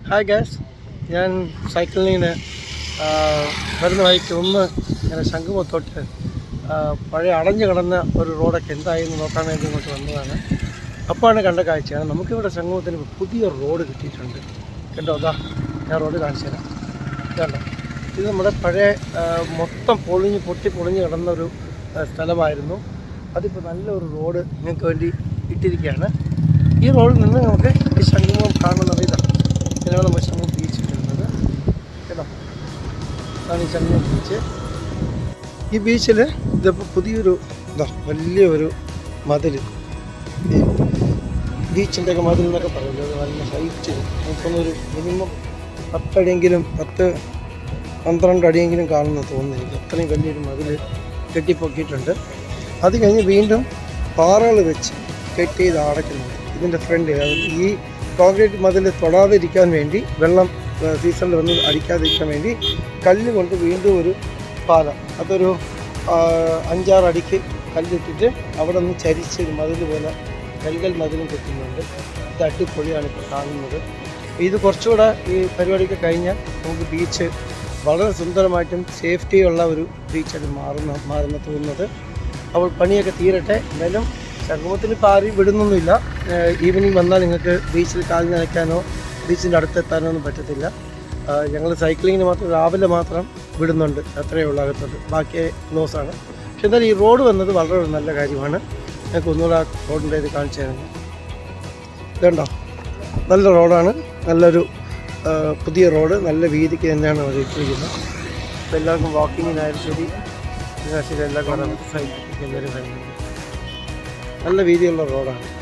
Hi guys, ഞാൻ സൈക്ലിങ്ങിന് വരുന്ന വഴിക്ക് ഒന്ന് ഇങ്ങനെ ശംഖുമുഖത്തോട്ട് പഴയ അടഞ്ഞു കിടന്ന ഒരു റോഡൊക്കെ എന്തായെന്ന് നോക്കാൻ വേണ്ടി ഇങ്ങോട്ട് വന്നതാണ്. അപ്പോഴാണ് കണ്ട കാഴ്ചയാണ്. നമുക്കിവിടെ ശംഖുമുഖത്തിന് പുതിയ റോഡ് കിട്ടിയിട്ടുണ്ട്. കേട്ടോ, അതാ ഞാൻ റോഡ് കാണിച്ചു തരാം. കേട്ടോ, ഇത് നമ്മുടെ പഴയ മൊത്തം പൊട്ടിപ്പൊളിഞ്ഞ് കിടന്നൊരു സ്ഥലമായിരുന്നു. അതിപ്പോൾ നല്ലൊരു റോഡ് നിങ്ങൾക്ക് വേണ്ടി ഇട്ടിരിക്കുകയാണ്. ഈ റോഡിൽ നിന്ന് നമുക്ക് ഈ ശംഖുമുഖം കാണുന്നത് ഇതാണ്. ഇതിനാണ് നമ്മൾ ശംഖുമുഖം ബീച്ച് കിട്ടുന്നത്. കേട്ടോ, അതാണ് ഈ ശംഖുമുഖം ബീച്ച്. ഈ ബീച്ചിൽ ഇതിപ്പോൾ പുതിയൊരു വലിയൊരു മതിൽ, ഈ ബീച്ചിൻ്റെ ഒക്കെ മതിൽ എന്നൊക്കെ പറയുന്നത് നല്ല ഹൈറ്റ്, നമുക്കൊന്നൊരു മിനിമം 10 അടിയെങ്കിലും 10-12 അടിയെങ്കിലും കാണുമെന്ന് തോന്നുന്നു എനിക്ക്. അത്രയും വലിയൊരു മതിൽ കെട്ടിപ്പൊക്കിയിട്ടുണ്ട്. അത് കഴിഞ്ഞ് വീണ്ടും പാറകൾ വെച്ച് കെട്ടി ചെയ്ത് അടയ്ക്കുന്നുണ്ട്. ഇതിൻ്റെ ഫ്രണ്ട് ഈ കോൺക്രീറ്റ് മതിൽ തൊടാതിരിക്കാൻ വേണ്ടി, വെള്ളം സീസണിൽ വന്ന് അടിക്കാതിരിക്കാൻ വേണ്ടി കല്ല് കൊണ്ട് വീണ്ടും ഒരു പാല, അതൊരു 5-6 അടിക്ക് കല്ലിട്ടിട്ട് അവിടെ നിന്ന് ചരിച്ചൊരു മതിൽ പോലെ കൽകൽ മതിലും കെട്ടുന്നുണ്ട്. ഇത് അടിപൊളിയാണ് ഇപ്പോൾ കാണുന്നത്. ഇത് കുറച്ചുകൂടെ ഈ പരിപാടിയൊക്കെ കഴിഞ്ഞാൽ നമുക്ക് ബീച്ച് വളരെ സുന്ദരമായിട്ടും സേഫ്റ്റിയുള്ള ഒരു ബീച്ചായിട്ട് മാറുന്ന തോന്നുന്നത്. അപ്പോൾ പണിയൊക്കെ തീരട്ടെ. എന്തായാലും ശംഖുമുഖത്തിന് ഇപ്പോൾ ആരും വിടുന്നൊന്നുമില്ല. ഈവനിങ് വന്നാൽ നിങ്ങൾക്ക് ബീച്ചിൽ കാൽ നനയ്ക്കാനോ ബീച്ചിൻ്റെ അടുത്തെത്താനോ ഒന്നും പറ്റത്തില്ല. ഞങ്ങൾ സൈക്ലിങ്ങിന് മാത്രം രാവിലെ മാത്രം വിടുന്നുണ്ട്, അത്രയേ ഉള്ളൂ അകത്തോട്ട്. ബാക്കി ക്ലോസാണ്. പക്ഷെ എന്തായാലും ഈ റോഡ് വന്നത് വളരെ ഒരു നല്ല കാര്യമാണ്. ഞങ്ങൾക്ക് ഒന്നുകൂടെ ആ റോഡിൻ്റെ ഇത് കാണിച്ചു തരുന്നത്. ഇതുണ്ടോ, നല്ല റോഡാണ്. നല്ലൊരു പുതിയ റോഡ്, നല്ല വീതിക്ക് തന്നെയാണ് അവർ ഇട്ടിരിക്കുന്നത്. അപ്പോൾ എല്ലാവർക്കും വാക്കിങ്ങിനായാലും ശരി എല്ലാ കാലം സൈക്കിൾ എല്ലാവരും വരുന്നുണ്ട്. നല്ല വീതിയുള്ള റോഡാണ്.